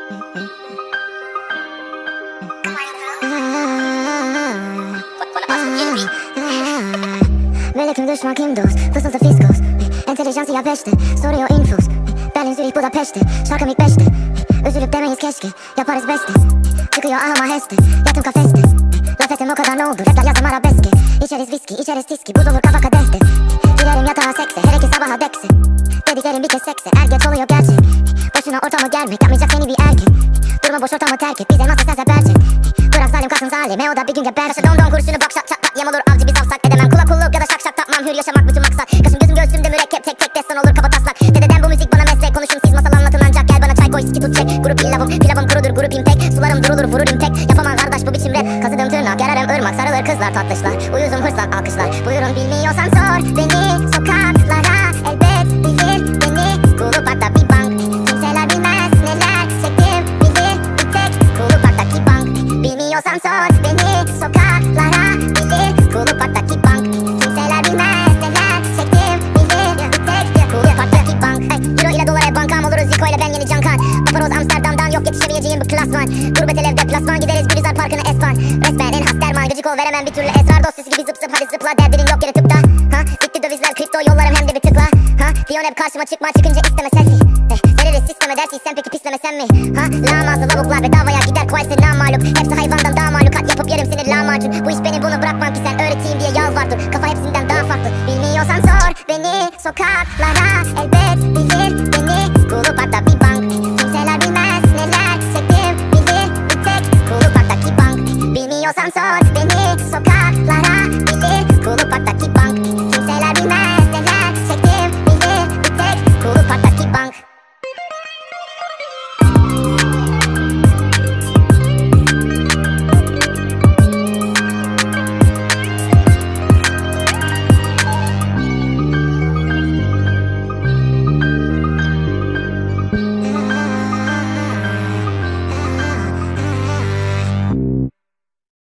Melekim düşman kim dost? Fısıltı fiskos. Entelijansı ya peşte. Soruyor infos. Berlin, Zürih, Budapeşte. Şarkım ilk beşte. Üzülüp demeyiz keşke. Yaparız beste. Çıkıyor ahıma heste. Yatım kafeste. Laf etim o kadar ne oldu? Rapler yazdım arabeske. İçeriz viski, içeriz tiski. Buz olur kafa kadehte. Girerim yatağa sekse. Her iki sabaha dekse. Dediklerim bir kez sekse. Er geç oluyor gerçek. Boşuna ortama gelmek. Yapmayacak seni bir erkek. Durma boş ortamı terk et. Bize nasıl sen sepercek. Bırak zalim kalsın zalime. O da bir gün geber. Taşı don don kurşunu bak şak şak tak. Yem olur avcı biz avsak. Edemem kula kulluk ya da şak şak tapmam. Hür yaşamak bütün maksat. Kaşım gözüm göğsümde mürekkep. Tek tek destan olur kaba taslak. Dededen bu müzik bana meslek. Konuşun siz masal anlatın ancak. Gel bana çay koy ski tut çek. Grup pilavım kurudur grup impek. Sularım durulur vururum tek. Yapamam kardeş bu biçim rap. Kazıdım tırnak yararım ırmak. Sarılır kızlar tatlışlar. Uyuzum hırslan alkışlar. Buyurun bilmiyorsan sor beni sokaklara. Elbet bilir beni. Kulu parkta bir bank. Kimseler bilmez neler çektim. Bilir bir tek Kulu parktaki bank. Bilmiyorsan sor beni sokaklara. Bilir Kulu parktaki bank. Kimseler bilmez neler çektim. Bilir bir tek Kulu parktaki bank. Euro ile dolara bankam oluruz Zico ile ben yeni Cankan. Paparoz Amsterdam'dan yok yetişemeyeceğim bu klasman. Gurbet el evde plasman gideriz Gülizar Parkı'na espan. Resmen en has derman gıcık ol veremem bir türlü esrar. Dosyası gibi zıp zıp hadi zıpla derdinin yok yere tıpta. Ha bitti dövizler kripto yollarım hem de bir tıkla. Ha diyon hep karşıma çıkma çıkınca isteme selfie.